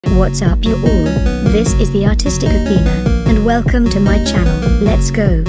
What's up you all, this is the Artistic Athena, and welcome to my channel. Let's go.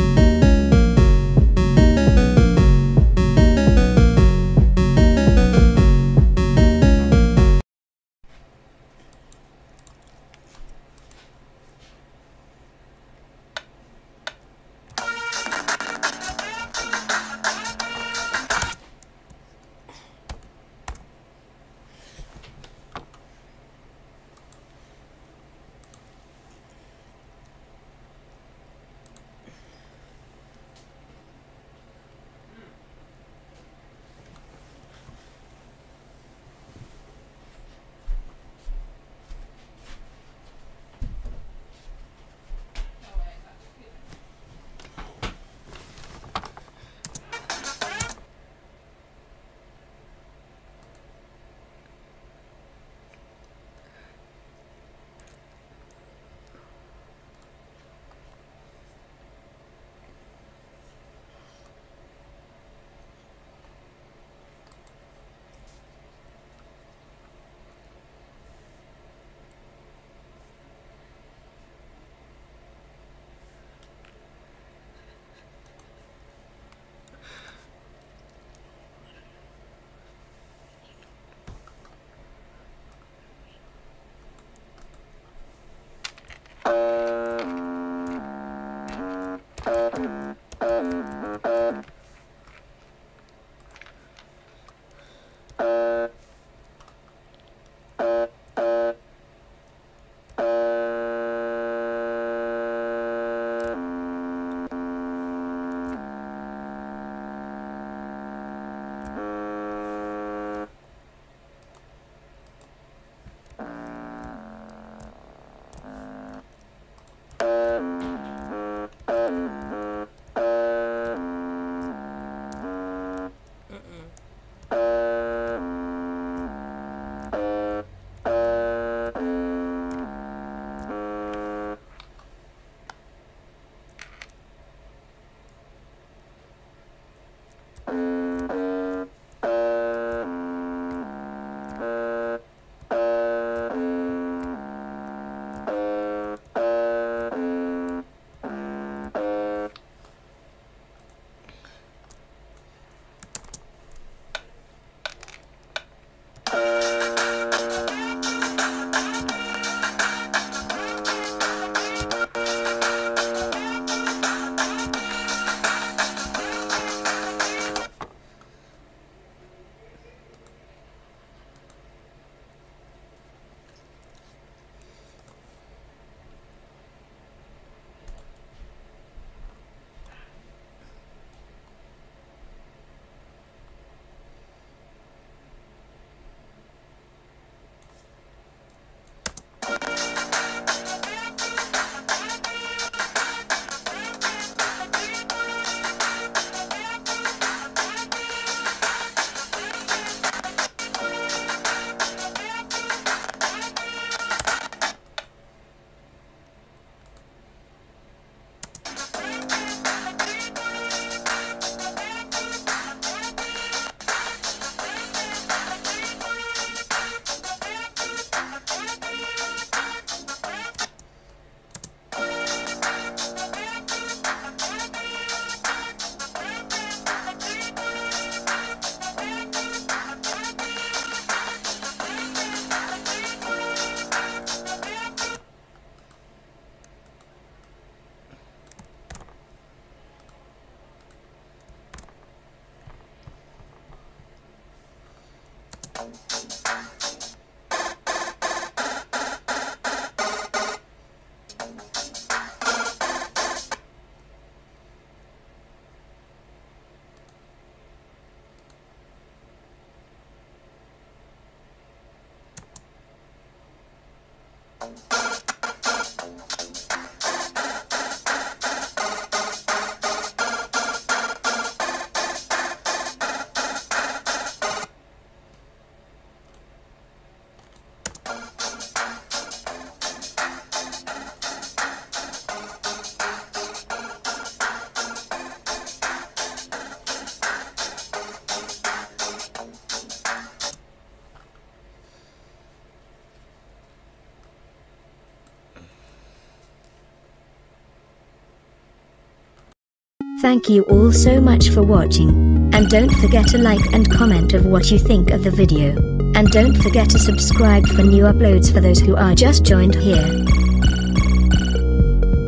Thank you all so much for watching. And don't forget to like and comment of what you think of the video. And don't forget to subscribe for new uploads for those who are just joined here.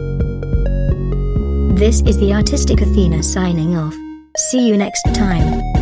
This is the Artistic Athena signing off. See you next time.